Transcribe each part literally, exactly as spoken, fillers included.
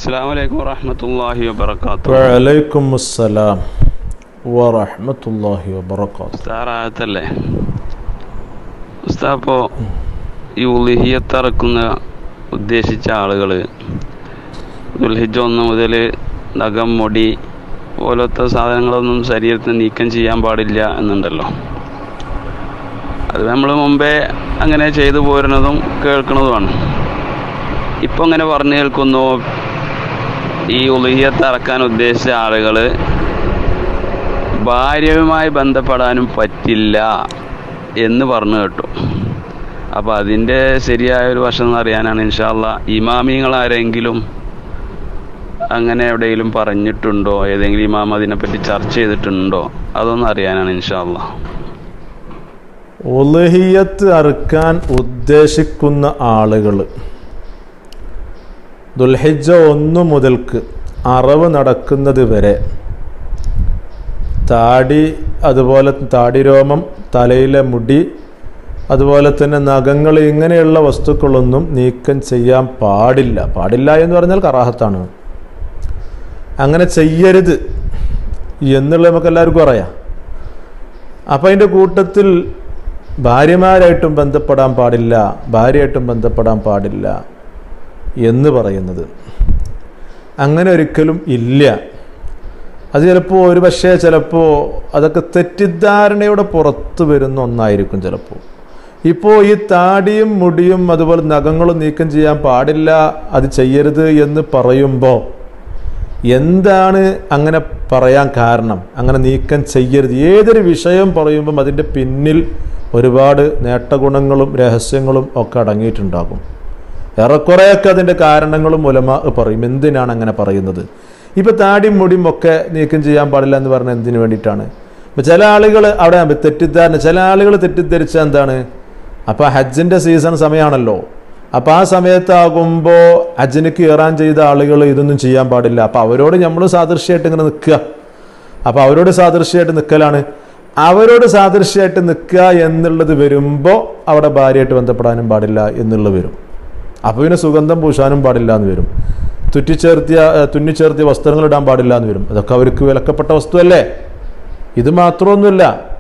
അസ്സലാമു അലൈക്കും വറഹ്മത്തുള്ളാഹി വബറകാതുഹു. വഅലൈക്കും അസ്സലാം വറഹ്മത്തുള്ളാഹി വബറകാതുഹു. ഉസ്താദല്ലേ ഉസ്താദ്, ഇപ്പോൾ ഈ ഉളിഹിയത്ത് ഇറക്കുന്ന ഉദ്ദേശിച്ച ആളുകൾ ദുൽഹിജ്ജ ഒന്ന് മുതൽ നഖം, മുടി പോലത്തെ സാധനങ്ങളൊന്നും ശരീരത്തിന് നീക്കം ചെയ്യാൻ പാടില്ല എന്നുണ്ടല്ലോ. അത് നമ്മൾ മുമ്പേ അങ്ങനെ ചെയ്തു പോരുന്നതും കേൾക്കുന്നതുമാണ്. ഇപ്പം അങ്ങനെ പറഞ്ഞു കേൾക്കുന്നു, ഈ ഉളിഹിയത്ത് ഇറക്കാൻ ഉദ്ദേശിച്ച ആളുകൾ ഭാര്യയുമായി ബന്ധപ്പെടാനും പറ്റില്ല എന്ന് പറഞ്ഞു കേട്ടു. അപ്പോൾ അതിൻ്റെ ശരിയായൊരു വശം എന്ന് അറിയാനാണ് ഇൻഷാ അല്ലാഹ്. ഇമാമിങ്ങളാരെങ്കിലും അങ്ങനെ എവിടെയെങ്കിലും പറഞ്ഞിട്ടുണ്ടോ, ഏതെങ്കിലും ഇമാം അതിനെപ്പറ്റി ചർച്ച ചെയ്തിട്ടുണ്ടോ, അതൊന്നും അറിയാനാണ് ഇൻഷാ അല്ലാഹ്. ഉളിഹിയത്ത് അറുക്കാൻ ഉദ്ദേശിക്കുന്ന ആളുകൾ ദുൽഹിജ്ജ ഒന്ന് മുതൽക്ക് അറവ് നടക്കുന്നത് വരെ താടി, അതുപോലെ താടി രോമം, തലയിലെ മുടി, അതുപോലെ തന്നെ നഖങ്ങൾ, ഇങ്ങനെയുള്ള വസ്തുക്കളൊന്നും നീക്കം ചെയ്യാൻ പാടില്ല. പാടില്ല എന്ന് പറഞ്ഞാൽ കറാഹത്താണ്. അങ്ങനെ ചെയ്യരുത് എന്നുള്ളത് നമുക്ക് എല്ലാവർക്കും അറിയാം. അപ്പം അതിൻ്റെ കൂട്ടത്തിൽ ഭാര്യമാരായിട്ടും ബന്ധപ്പെടാൻ പാടില്ല, ഭാര്യയായിട്ടും ബന്ധപ്പെടാൻ പാടില്ല എന്ന് പറയുന്നത് അങ്ങനെ ഒരിക്കലും ഇല്ല. അത് ചിലപ്പോൾ ഒരു പക്ഷേ ചിലപ്പോൾ അതൊക്കെ തെറ്റിദ്ധാരണയുടെ പുറത്ത് വരുന്ന ഒന്നായിരിക്കും ചിലപ്പോൾ. ഇപ്പോൾ ഈ താടിയും മുടിയും അതുപോലെ നഖങ്ങളും നീക്കം ചെയ്യാൻ പാടില്ല, അത് ചെയ്യരുത് എന്ന് പറയുമ്പോൾ എന്താണ് അങ്ങനെ പറയാൻ കാരണം? അങ്ങനെ നീക്കം ചെയ്യരുത്, ഏതൊരു വിഷയം പറയുമ്പം അതിൻ്റെ പിന്നിൽ ഒരുപാട് നേട്ടഗുണങ്ങളും രഹസ്യങ്ങളും ഒക്കെ അടങ്ങിയിട്ടുണ്ടാകും. ഏറെക്കുറെയൊക്കെ അതിൻ്റെ കാരണങ്ങളും ഉലമാ പറയും എന്തിനാണ് അങ്ങനെ പറയുന്നത്. ഇപ്പോൾ താടിയും മുടിയും ഒക്കെ നീക്കം ചെയ്യാൻ പാടില്ല എന്ന് പറഞ്ഞാൽ എന്തിനു വേണ്ടിയിട്ടാണ്? ഇപ്പോൾ ചില ആളുകൾ അവിടെ തെറ്റിദ്ധാരണ, ചില ആളുകൾ തെറ്റിദ്ധരിച്ച എന്താണ്, അപ്പോൾ ഹജ്ജിൻ്റെ സീസൺ സമയമാണല്ലോ, അപ്പോൾ ആ സമയത്താകുമ്പോൾ ഹജ്ജിന് കയറാൻ ചെയ്ത ആളുകൾ ഇതൊന്നും ചെയ്യാൻ പാടില്ല. അപ്പോൾ അവരോട് നമ്മൾ സാദൃശ്യമായിട്ട് ഇങ്ങനെ നിൽക്കുക, അപ്പോൾ അവരോട് സാദൃശ്യമായിട്ട് നിൽക്കലാണ്. അവരോട് സാദൃശ്യമായിട്ട് നിൽക്കുക എന്നുള്ളത് വരുമ്പോൾ അവിടെ ഭാര്യയായിട്ട് ബന്ധപ്പെടാനും പാടില്ല എന്നുള്ളത് വരും. അപ്പോൾ പിന്നെ സുഗന്ധം പൂശാനും പാടില്ല എന്ന് വരും. തുറ്റിച്ചേർത്തിയ തുന്നിച്ചേർത്തിയ വസ്ത്രങ്ങൾ ഇടാൻ പാടില്ല എന്ന് വരും. അതൊക്കെ അവർക്ക് വിലക്കപ്പെട്ട വസ്തുവല്ലേ. ഇത് മാത്രമൊന്നുമില്ല,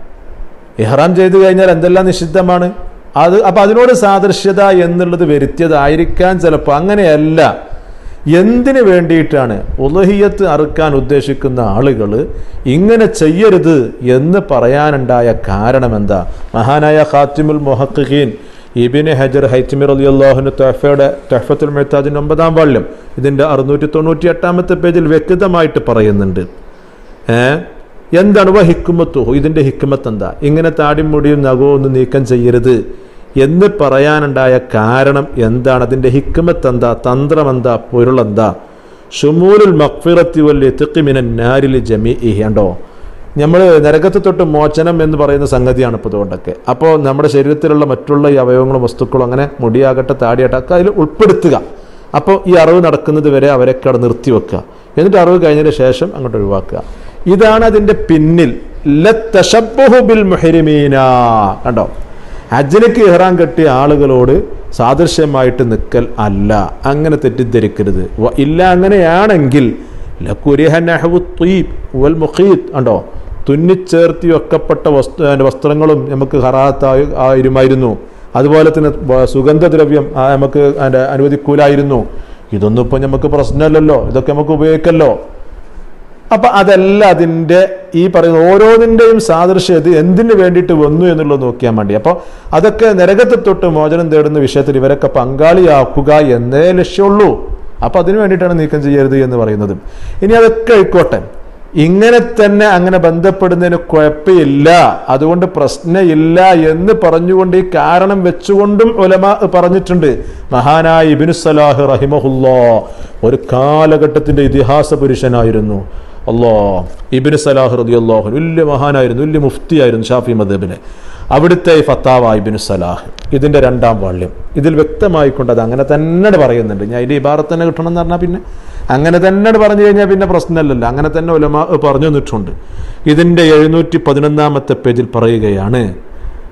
ഇഹ്റാം ചെയ്തു കഴിഞ്ഞാൽ എന്തെല്ലാം നിഷിദ്ധമാണ് അത്. അപ്പം അതിനോട് സാദൃശ്യത എന്നുള്ളത് വരുത്തിയതായിരിക്കാൻ ചിലപ്പോൾ. അങ്ങനെയല്ല. എന്തിനു വേണ്ടിയിട്ടാണ് ഉളുഹിയത്ത് അറുക്കാൻ ഉദ്ദേശിക്കുന്ന ആളുകൾ ഇങ്ങനെ ചെയ്യരുത് എന്ന് പറയാനുണ്ടായ കാരണം എന്താ? മഹാനായ ഖാത്തിമുൽ മുഹഖിഖീൻ ഇബ്നു ഹജർ ഹൈതമി റളിയല്ലാഹു അൻഹു തുഹഫയുടെ തുഹഫത്തുൽ മുഅ്താദിന്റെ ഒമ്പതാം വാള്യം ഇതിൻ്റെ അറുന്നൂറ്റി തൊണ്ണൂറ്റി എട്ടാമത്തെ പേജിൽ വ്യക്തമായിട്ട് പറയുന്നുണ്ട്. ഏഹ് എന്താണ് വ ഹിക്മത്തു, ഇതിൻ്റെ ഹിക്മത്ത് എന്താ? ഇങ്ങനെ താടിയും മുടിയും നഖവും ഒന്നും നീക്കം ചെയ്യരുത് എന്ന് പറയാനുണ്ടായ കാരണം എന്താണ്? അതിൻ്റെ ഹിക്മത്ത് എന്താ? തന്ത്രം എന്താ? പൊരുളെന്താ? ഷുമൂലുൽ മഗ്ഫിറത്തി വൽ ഇത്ഖി മിനൻ നാരിൽ ജമീഇഹി. ഉണ്ടോ, നമ്മൾ നരകത്തെ തൊട്ട് മോചനം എന്ന് പറയുന്ന സംഗതിയാണ് ഇപ്പോൾ ഇതുകൊണ്ടൊക്കെ. അപ്പോൾ നമ്മുടെ ശരീരത്തിലുള്ള മറ്റുള്ള ഈ അവയവങ്ങളും വസ്തുക്കളും, അങ്ങനെ മുടിയാകട്ടെ താടിയാകട്ടെ ഒക്കെ അതിൽ ഉൾപ്പെടുത്തുക. അപ്പോൾ ഈ അറിവ് നടക്കുന്നത് വരെ അവരൊക്കെ അവിടെ നിർത്തിവെക്കുക, എന്നിട്ട് അറിവ് കഴിഞ്ഞതിന് ശേഷം അങ്ങോട്ട് ഒഴിവാക്കുക. ഇതാണ് അതിൻ്റെ പിന്നിൽ. ലത്തശബ്ബുഹു ബിൽ മുഹ്രിമീന. കണ്ടോ, ഹജ്ജിലേക്ക് ഇഹ്റാം കെട്ടിയ ആളുകളോട് സാദൃശ്യമായിട്ട് നിൽക്കൽ അല്ല, അങ്ങനെ തെറ്റിദ്ധരിക്കരുത്. ഇല്ല, അങ്ങനെയാണെങ്കിൽ ലകുരിഹ നഹ്വു ത്വീബ് വൽ മുഖീത്ത്. കണ്ടോ, തുന്നിച്ചേർത്തി വെക്കപ്പെട്ട വസ്തു വസ്ത്രങ്ങളും നമുക്ക് ഹറാത്തായി ആയിരുമായിരുന്നു. അതുപോലെ തന്നെ സുഗന്ധദ്രവ്യം നമുക്ക് അതിൻ്റെ അനുവദിക്കൂലായിരുന്നു. ഇതൊന്നും ഇപ്പം നമുക്ക് പ്രശ്നമല്ലല്ലോ, ഇതൊക്കെ നമുക്ക് ഉപയോഗിക്കല്ലോ. അപ്പം അതല്ല അതിൻ്റെ ഈ പറയുന്ന ഓരോന്നിൻ്റെയും സാദൃശ്യം ഇത് എന്തിനു വേണ്ടിയിട്ട് വന്നു എന്നുള്ളത് നോക്കിയാൽ വേണ്ടി. അപ്പോൾ അതൊക്കെ നരകത്തെ തൊട്ട് മോചനം തേടുന്ന വിഷയത്തിൽ ഇവരൊക്കെ പങ്കാളിയാക്കുക എന്നേ ലക്ഷ്യമുള്ളൂ. അപ്പം അതിനു വേണ്ടിയിട്ടാണ് നീക്കം ചെയ്യരുത് എന്ന് പറയുന്നത്. ഇനി അതൊക്കെ ആയിക്കോട്ടെ, ഇങ്ങനെ തന്നെ അങ്ങനെ ബന്ധപ്പെടുന്നതിന് കുഴപ്പമില്ല, അതുകൊണ്ട് പ്രശ്നമില്ല എന്ന് പറഞ്ഞുകൊണ്ട് ഈ കാരണം വെച്ചുകൊണ്ടും ഉലമാ പറഞ്ഞിട്ടുണ്ട്. മഹാനായ ഇബ്നു സലാഹ് റഹിമഹുല്ലാഹ് ഒരു കാലഘട്ടത്തിൻ്റെ ഇതിഹാസ പുരുഷനായിരുന്നു. അല്ലാഹ്, ഇബ്നു സലാഹ് റളിയല്ലാഹു അൻഹു വലിയ മഹാനായിരുന്നു, വലിയ മുഫ്തിയായിരുന്നു ഷാഫി മദ്ഹബിലെ. അവിടുത്തെ ഫത്താവ ഇബ്നു സലാഹ് ഇതിൻ്റെ രണ്ടാം വാള്യം ഇതിൽ വ്യക്തമായിക്കൊണ്ട് അത് അങ്ങനെ തന്നെ പറയുന്നുണ്ട്. ഞാൻ ഇതിൻ്റെ ഇബാറത്ത് തന്നെ കിട്ടണം എന്ന് പറഞ്ഞാൽ പിന്നെ അങ്ങനെ തന്നെ പറഞ്ഞു കഴിഞ്ഞാൽ പിന്നെ പ്രശ്നമല്ലല്ലോ. അങ്ങനെ തന്നെ ഉലമാ പറഞ്ഞു തന്നിട്ടുണ്ട്. ഇതിൻ്റെ എഴുന്നൂറ്റി പതിനൊന്നാമത്തെ പേജിൽ പറയുകയാണ്,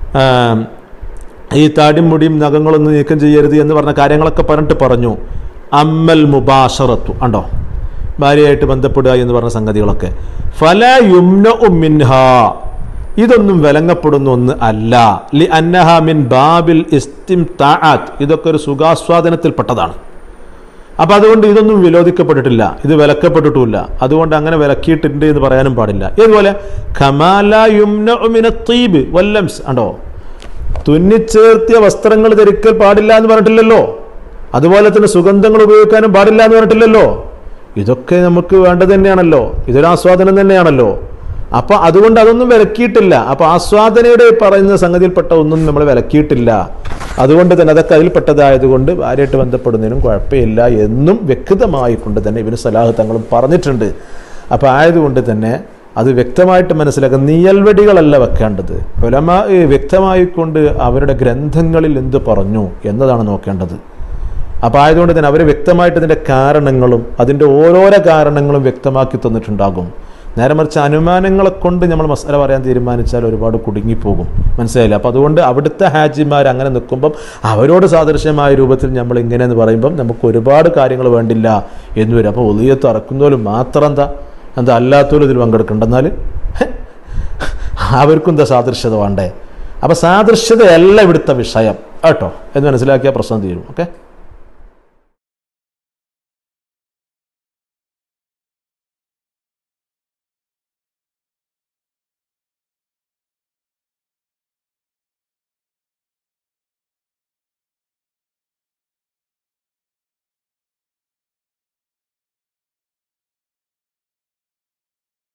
ഈ താടിയും മുടിയും നഖങ്ങളൊന്നും നീക്കം ചെയ്യരുത് എന്ന് പറഞ്ഞ കാര്യങ്ങളൊക്കെ പറഞ്ഞിട്ട് പറഞ്ഞു. അമ്മൽ മുബാശറത്തു ഉണ്ടോ, ഭാര്യയായിട്ട് ബന്ധപ്പെടുക എന്ന് പറഞ്ഞ സംഗതികളൊക്കെ, ഫല യുംനഉ മിൻഹാ, ഇതൊന്നും വിലങ്ങപ്പെടുന്ന ഒന്ന് അല്ല. ലി അന്നഹ മിൻ ബാബിൽ ഇസ്തിംതാഅത്ത്, ഇതൊക്കെ ഒരു സുഖാസ്വാദനത്തിൽപ്പെട്ടതാണ്. അപ്പം അതുകൊണ്ട് ഇതൊന്നും വിലോദിക്കപ്പെട്ടിട്ടില്ല, ഇത് വിലക്കപ്പെട്ടിട്ടുമില്ല. അതുകൊണ്ട് അങ്ങനെ വിലക്കിയിട്ടുണ്ട് എന്ന് പറയാനും പാടില്ല. ഇതുപോലെ ഖമാല യുംനഉ മിനത്തീബ് വല്ലംസ് ഉണ്ടോ, തുന്നിച്ചേർത്തിയ വസ്ത്രങ്ങൾ ധരിക്കൽ പാടില്ല എന്ന് പറഞ്ഞിട്ടില്ലല്ലോ. അതുപോലെ തന്നെ സുഗന്ധങ്ങൾ ഉപയോഗിക്കാനും പാടില്ല എന്ന് പറഞ്ഞിട്ടില്ലല്ലോ. ഇതൊക്കെ നമുക്ക് വേണ്ടത് തന്നെയാണല്ലോ, ഇതൊരു ആസ്വാദനം തന്നെയാണല്ലോ. അപ്പം അതുകൊണ്ട് അതൊന്നും വിലക്കിയിട്ടില്ല. അപ്പം ആസ്വാദനയുടെ പറയുന്ന സംഗതിയിൽപ്പെട്ട ഒന്നും നമ്മൾ വിലക്കിയിട്ടില്ല. അതുകൊണ്ട് തന്നെ അതൊക്കെ അതിൽപ്പെട്ടതായതുകൊണ്ട് ഭാര്യയായിട്ട് ബന്ധപ്പെടുന്നതിനും കുഴപ്പമില്ല എന്നും വ്യക്തമായി കൊണ്ട് തന്നെ ഇബ്നു സലാഹ് തങ്ങളും പറഞ്ഞിട്ടുണ്ട്. അപ്പം ആയതുകൊണ്ട് തന്നെ അത് വ്യക്തമായിട്ട് മനസ്സിലാക്കുക. നീയൽവടികളല്ല വെക്കേണ്ടത്. ഉലമാ വ്യക്തമായിക്കൊണ്ട് അവരുടെ ഗ്രന്ഥങ്ങളിൽ എന്ത് പറഞ്ഞു എന്നതാണ് നോക്കേണ്ടത്. അപ്പം ആയതുകൊണ്ട് തന്നെ അവർ വ്യക്തമായിട്ട് ഇതിൻ്റെ കാരണങ്ങളും അതിൻ്റെ ഓരോരോ കാരണങ്ങളും വ്യക്തമാക്കി തന്നിട്ടുണ്ടാകും. നേരെ മറിച്ച് അനുമാനങ്ങളെ കൊണ്ട് നമ്മൾ മസാല പറയാൻ തീരുമാനിച്ചാൽ ഒരുപാട് കുടുങ്ങിപ്പോകും. മനസ്സിലായില്ല? അപ്പം അതുകൊണ്ട് അവിടുത്തെ ഹാജിമാർ അങ്ങനെ നിൽക്കുമ്പം അവരോട് സാദൃശ്യമായ രൂപത്തിൽ നമ്മൾ ഇങ്ങനെയെന്ന് പറയുമ്പം നമുക്ക് ഒരുപാട് കാര്യങ്ങൾ വേണ്ടില്ല എന്ന് വരും. അപ്പോൾ ഉളിയത്ത് ഇറക്കുന്നവരും മാത്രം എന്താ എന്താ അല്ലാത്തവരും ഇതിൽ പങ്കെടുക്കേണ്ട, എന്നാൽ അവർക്കും എന്താ സാദൃശ്യത വേണ്ടേ? അപ്പം സാദൃശ്യതയല്ല ഇവിടുത്തെ വിഷയം കേട്ടോ എന്ന് മനസ്സിലാക്കിയാൽ പ്രശ്നം തീരും. ഓക്കെ.